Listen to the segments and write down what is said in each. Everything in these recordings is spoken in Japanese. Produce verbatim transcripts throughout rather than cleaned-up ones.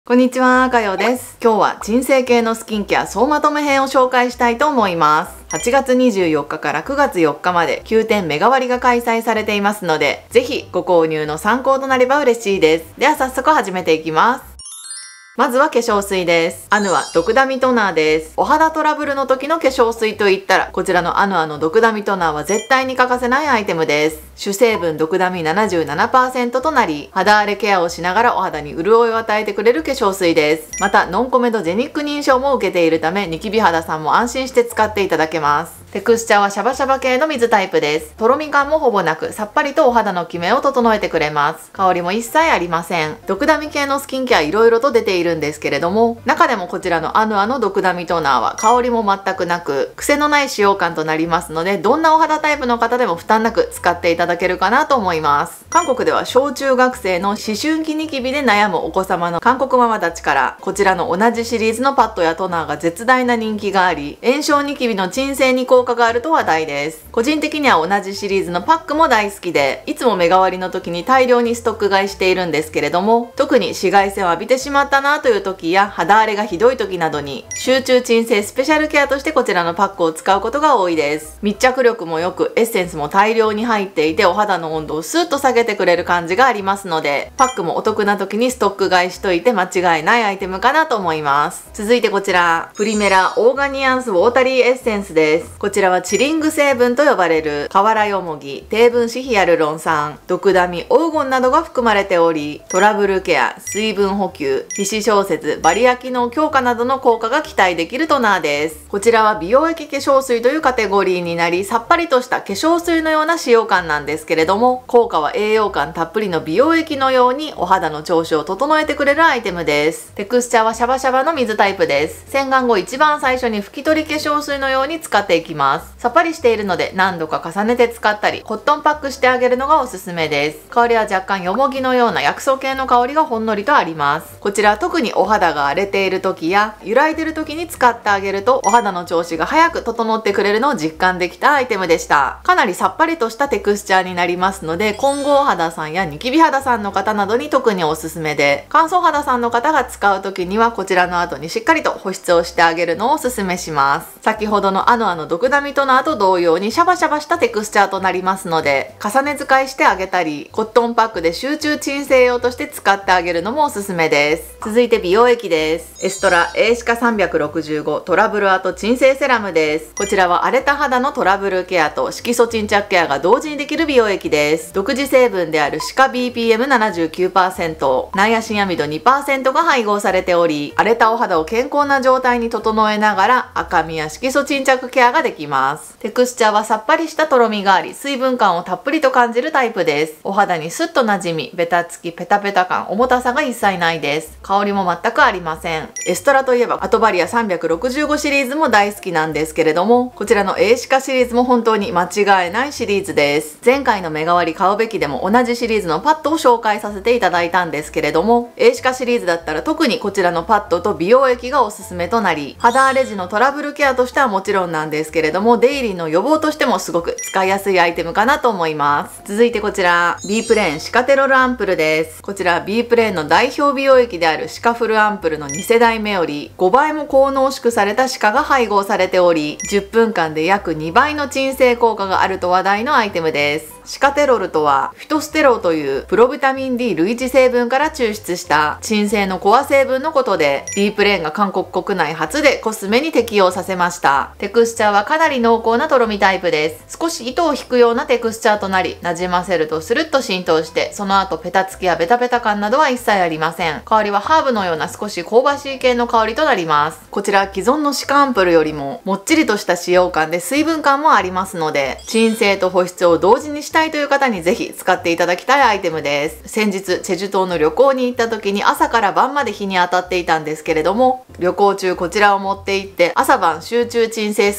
こんにちは、かよです。今日は鎮静系のスキンケア総まとめ編を紹介したいと思います。はちがつにじゅうよっかからくがつよっかまできゅうてんメガ割が開催されていますので、ぜひご購入の参考となれば嬉しいです。では早速始めていきます。まずは化粧水です。アヌアドクダミトナーです。お肌トラブルの時の化粧水といったら、こちらのアヌアのドクダミトナーは絶対に欠かせないアイテムです。主成分ドクダミ ななじゅうななパーセント となり、肌荒れケアをしながらお肌に潤いを与えてくれる化粧水です。また、ノンコメドジェニック認証も受けているため、ニキビ肌さんも安心して使っていただけます。テクスチャーはシャバシャバ系の水タイプです。とろみ感もほぼなく、さっぱりとお肌のキメを整えてくれます。香りも一切ありません。ドクダミ系のスキンケアいろいろと出ているんですけれども、中でもこちらのアヌアのドクダミトナーは香りも全くなく、癖のない使用感となりますので、どんなお肌タイプの方でも負担なく使っていただけるかなと思います。韓国では小中学生の思春期ニキビで悩むお子様の韓国ママたちから、こちらの同じシリーズのパッドやトナーが絶大な人気があり、炎症ニキビの鎮静に効果があると話題です。個人的には同じシリーズのパックも大好きで、いつも目代わりの時に大量にストック買いしているんですけれども、特に紫外線を浴びてしまったなという時や肌荒れがひどい時などに集中鎮静スペシャルケアとしてこちらのパックを使うことが多いです。密着力も良く、エッセンスも大量に入っていて、お肌の温度をスーッと下げてくれる感じがありますので、パックもお得な時にストック買いしといて間違いないアイテムかなと思います。続いてこちら、プリメラオーガニアンスウォータリーエッセンスです。こちらはチリング成分と呼ばれる瓦よもぎ、低分子ヒアルロン酸、ドクダミ、オウゴンなどが含まれており、トラブルケア、水分補給、皮脂調節、バリア機能強化などの効果が期待できるトナーです。こちらは美容液化粧水というカテゴリーになり、さっぱりとした化粧水のような使用感なんですけれども、効果は栄養感たっぷりの美容液のようにお肌の調子を整えてくれるアイテムです。テクスチャーはシャバシャバの水タイプです。洗顔後一番最初に拭き取り化粧水のように使っていきます。さっぱりしているので何度か重ねて使ったり、コットンパックしてあげるのがおすすめです。香りは若干よもぎのような薬草系の香りがほんのりとあります。こちらは特にお肌が荒れている時や揺らいでる時に使ってあげるとお肌の調子が早く整ってくれるのを実感できたアイテムでした。かなりさっぱりとしたテクスチャーになりますので、混合肌さんやニキビ肌さんの方などに特におすすめで、乾燥肌さんの方が使う時にはこちらの後にしっかりと保湿をしてあげるのをおすすめします。先ほどのアヌアのドクダミトナーと同様にシャバシャバしたテクスチャーとなりますので、重ね使いしてあげたり、コットンパックで集中鎮静用として使ってあげるのもおすすめです。続いて美容液です。エストラエーシカさんびゃくろくじゅうごトラブル後鎮静セラムです。こちらは荒れた肌のトラブルケアと色素沈着ケアが同時にできる美容液です。独自成分であるシカ ビーピーエムななじゅうきゅうパーセント、ナイアシンアミド にパーセント が配合されており、荒れたお肌を健康な状態に整えながら赤みや色素沈着ケアができます。テクスチャーはさっぱりしたとろみがあり、水分感をたっぷりと感じるタイプです。お肌にスッと馴染み、ベタつき、ペタペタ感、重たさが一切ないです。香りも全くありません。エストラといえばアトバリアさんびゃくろくじゅうごシリーズも大好きなんですけれども、こちらのエーシカシリーズも本当に間違いないシリーズです。前回の目代わり買うべきでも同じシリーズのパッドを紹介させていただいたんですけれども、エーシカシリーズだったら特にこちらのパッドと美容液がおすすめとなり、肌荒れ時のトラブルケアとしてはもちろんなんですけれども、出入りの予防としてもすごく使いやすいアイテムかなと思います。続いてこちら B プレーンシカテロルアンプルです。こちら B プレーンの代表美容液であるシカフルアンプルのにせだいめよりごばいも高濃縮されたシカが配合されており、じゅっぷんかんで約にばいの鎮静効果があると話題のアイテムです。シカテロルとはフィトステローというプロビタミン D 類似成分から抽出した鎮静のコア成分のことで、 B プレーンが韓国国内初でコスメに適用させました。テクスチャーはかなり濃厚なとろみタイプです。少し糸を引くようなテクスチャーとなり、馴染ませるとスルッと浸透して、その後ペタつきやベタベタ感などは一切ありません。香りはハーブのような少し香ばしい系の香りとなります。こちら既存のシカアンプルよりももっちりとした使用感で水分感もありますので、鎮静と保湿を同時にしたいという方にぜひ使っていただきたいアイテムです。先日チェジュ島の旅行に行った時に朝から晩まで日に当たっていたんですけれども、旅行中こちらを持って行って朝晩集中鎮静スキンケア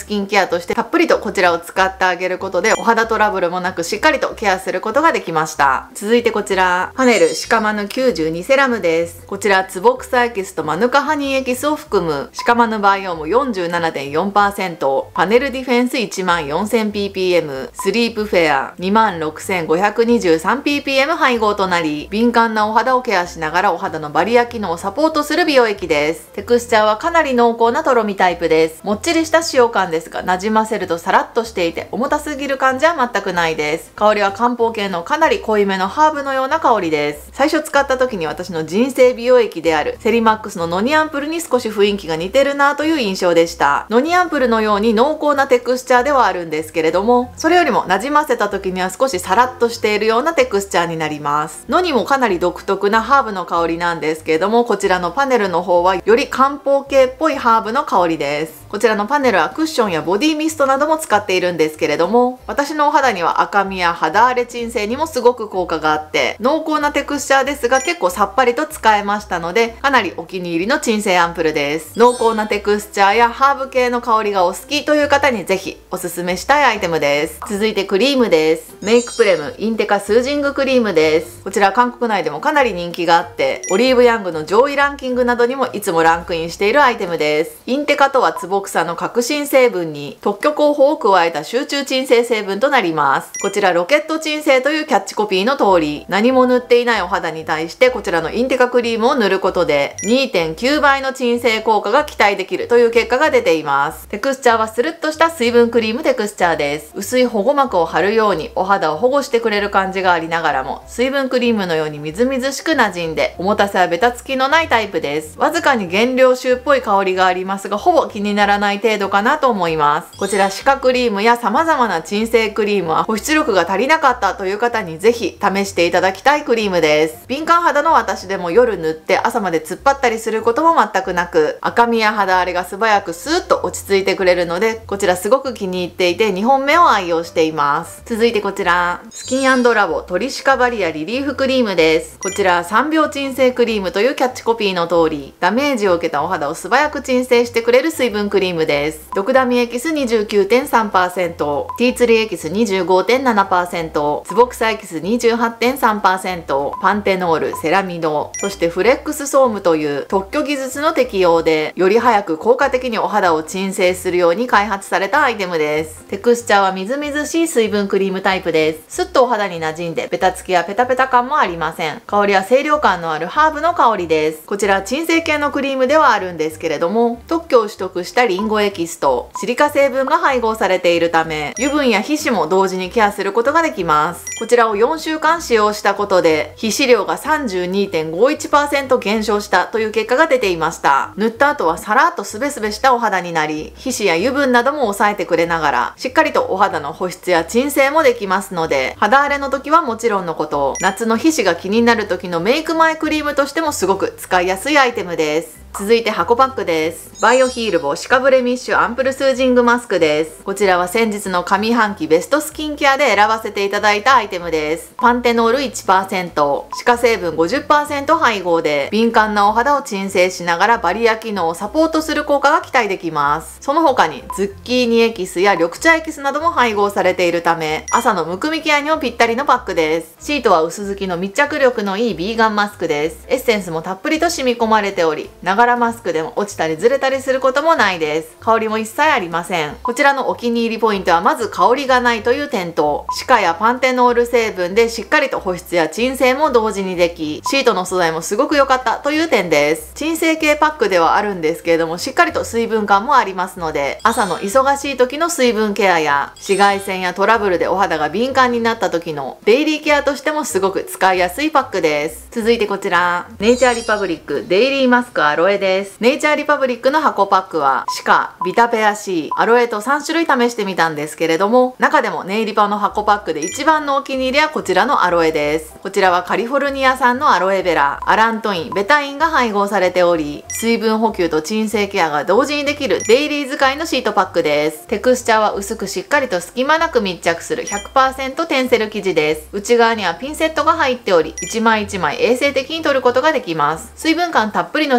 アとしてたっぷりとこちらを使ってあげることでお肌トラブルもなくしっかりとケアすることができました。続いてこちらパネルシカマヌきゅうじゅうにセラムです。こちらツボクサエキスとマヌカハニーエキスを含むシカマヌバイオーム よんじゅうななてんよんパーセント、 パネルディフェンス いちまんよんせんピーピーエム、 スリープフェア にまんろくせんごひゃくにじゅうさんピーピーエム 配合となり、敏感なお肌をケアしながらお肌のバリア機能をサポートする美容液です。テクスチャーはかなり濃厚なとろみタイプです。もっちりした使用感ですが、なじませるとサラッとしていて重たすぎる感じは全くないです。香りは漢方系のかなり濃いめのハーブのような香りです。最初使った時に私の人生美容液であるセリマックスのノニアンプルに少し雰囲気が似てるなという印象でした。ノニアンプルのように濃厚なテクスチャーではあるんですけれども、それよりもなじませた時には少しサラッとしているようなテクスチャーになります。ノニもかなり独特なハーブの香りなんですけれども、こちらのパネルの方はより漢方系っぽいハーブの香りです。こちらのパネルはクッションやボディミストなども使っているんですけれども、私のお肌には赤みや肌荒れ鎮静にもすごく効果があって、濃厚なテクスチャーですが結構さっぱりと使えましたので、かなりお気に入りの鎮静アンプルです。濃厚なテクスチャーやハーブ系の香りがお好きという方にぜひおすすめしたいアイテムです。続いてクリームです。メイクプレムインテカスージングクリームです。こちら韓国内でもかなり人気があって、オリーブヤングの上位ランキングなどにもいつもランクインしているアイテムです。インテカとはツボクサの革新成分に特許候補を加えた集中鎮静成分となります。こちらロケット鎮静というキャッチコピーの通り、何も塗っていないお肌に対してこちらのインテカクリームを塗ることで にてんきゅうばいの鎮静効果が期待できるという結果が出ています。テクスチャーはスルッとした水分クリームテクスチャーです。薄い保護膜を張るようにお肌を保護してくれる感じがありながらも、水分クリームのようにみずみずしく馴染んで重たさやベタつきのないタイプです。わずかに原料臭っぽい香りがありますが、ほぼ気にならない程度かなと思います。こちらシカクリームや様々な鎮静クリームは保湿力が足りなかったという方にぜひ試していただきたいクリームです。敏感肌の私でも夜塗って朝まで突っ張ったりすることも全くなく、赤みや肌荒れが素早くスーッと落ち着いてくれるので、こちらすごく気に入っていてにほんめを愛用しています。続いてこちらスキン&ラボトリシカバリアリリーフクリームです。こちらさんびょう鎮静クリームというキャッチコピーの通り、ダメージを受けたお肌を素早く鎮静してくれる水分クリームです。ドクダミエキス にじゅうきゅうてんさんパーセント、 ティーツリーエキス にじゅうごてんななパーセント、 ツボクサエキス にじゅうはちてんさんパーセント、 パンテノール、セラミド、そしてフレックスソームという特許技術の適用でより早く効果的にお肌を鎮静するように開発されたアイテムです。テクスチャーはみずみずしい水分クリームタイプです。スッとお肌に馴染んでベタつきやペタペタ感もありません。香りは清涼感のあるハーブの香りです。こちら鎮静系のクリームではあるんですけれども、特許を取得したリンゴエキスとシリカ成分が配合されているため、油分や皮脂も同時にケアすることができます。こちらをよんしゅうかん使用したことで皮脂量が さんじゅうにてんごいちパーセント 減少したという結果が出ていました。塗った後はさらっとスベスベしたお肌になり、皮脂や油分なども抑えてくれながらしっかりとお肌の保湿や鎮静もできますので、肌荒れの時はもちろんのこと、夏の皮脂が気になる時のメイク前クリームとしてもすごく使いやすいアイテムです。続いて箱パックです。バイオヒールボシカブレミッシュアンプルスージングマスクです。こちらは先日の上半期ベストスキンケアで選ばせていただいたアイテムです。パンテノール いちパーセント、歯科成分 ごじゅっパーセント 配合で敏感なお肌を鎮静しながらバリア機能をサポートする効果が期待できます。その他にズッキーニエキスや緑茶エキスなども配合されているため、朝のむくみケアにもぴったりのパックです。シートは薄付きの密着力のいいビーガンマスクです。エッセンスもたっぷりと染み込まれており、ながらマスクでも落ちたりずれたりすることもないです。香りも一切ありません。こちらのお気に入りポイントはまず香りがないという点と、シカやパンテノール成分でしっかりと保湿や鎮静も同時にでき、シートの素材もすごく良かったという点です。鎮静系パックではあるんですけれども、しっかりと水分感もありますので、朝の忙しい時の水分ケアや紫外線やトラブルでお肌が敏感になった時のデイリーケアとしてもすごく使いやすいパックです。続いてこちらネイチャーリパブリックデイリーマスクアロエです。ネイチャーリパブリックの箱パックはシカ、ビタペア C、アロエとさんしゅるい試してみたんですけれども、中でもネイリパの箱パックで一番のお気に入りはこちらのアロエです。こちらはカリフォルニア産のアロエベラ、アラントイン、ベタインが配合されており、水分補給と鎮静ケアが同時にできるデイリー使いのシートパックです。テクスチャーは薄くしっかりと隙間なく密着する ひゃくパーセント テンセル生地です。内側にはピンセットが入っており、一枚一枚衛生的に取ることができます。水分感たっぷりのシートが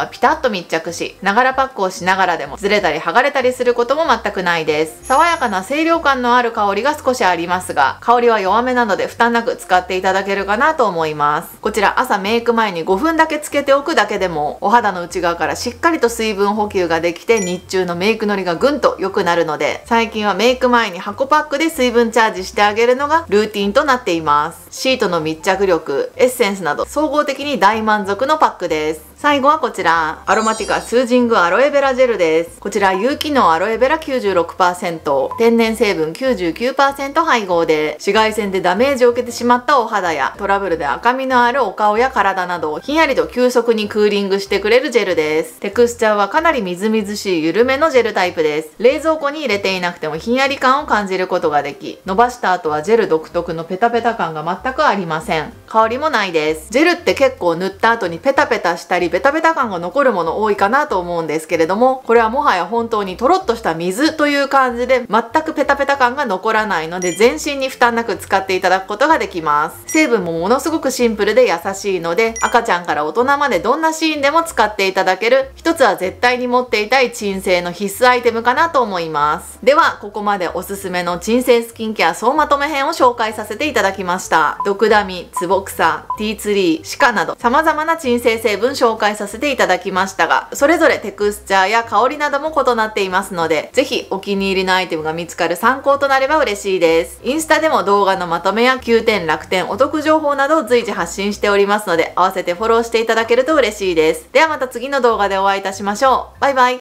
がピタッと密着し、ながらパックをしながらでもずれたり剥がれたりすることも全くないです。爽やかな清涼感のある香りが少しありますが、香りは弱めなので負担なく使っていただけるかなと思います。こちら朝メイク前にごふんだけつけておくだけでも、お肌の内側からしっかりと水分補給ができて、日中のメイクのりがぐんと良くなるので、最近はメイク前に箱パックで水分チャージしてあげるのがルーティンとなっています。シートの密着力、エッセンスなど総合的に大満足のパックです。最後はこちら、アロマティカスージングアロエベラジェルです。こちら有機のアロエベラ きゅうじゅうろくパーセント、天然成分 きゅうじゅうきゅうパーセント 配合で、紫外線でダメージを受けてしまったお肌やトラブルで赤みのあるお顔や体などをひんやりと急速にクーリングしてくれるジェルです。テクスチャーはかなりみずみずしい緩めのジェルタイプです。冷蔵庫に入れていなくてもひんやり感を感じることができ、伸ばした後はジェル独特のペタペタ感が全くありません。香りもないです。ジェルって結構塗った後にペタペタしたりベタベタ感が残るもの多いかなと思うんですけれども、これはもはや本当にとろっとした水という感じで全くペタペタ感が残らないので、全身に負担なく使っていただくことができます。成分もものすごくシンプルで優しいので、赤ちゃんから大人までどんなシーンでも使っていただける、一つは絶対に持っていたい鎮静の必須アイテムかなと思います。ではここまでおすすめの鎮静スキンケア総まとめ編を紹介させていただきました。ドクダミ、ツボクサ、ティーツリー、シカなど様々な鎮静成分紹介させていただきましたが、それぞれテクスチャーや香りなども異なっていますので、ぜひお気に入りのアイテムが見つかる参考となれば嬉しいです。インスタでも動画のまとめやきゅうてん楽天お得情報などを随時発信しておりますので、合わせてフォローしていただけると嬉しいです。ではまた次の動画でお会いいたしましょう。バイバイ。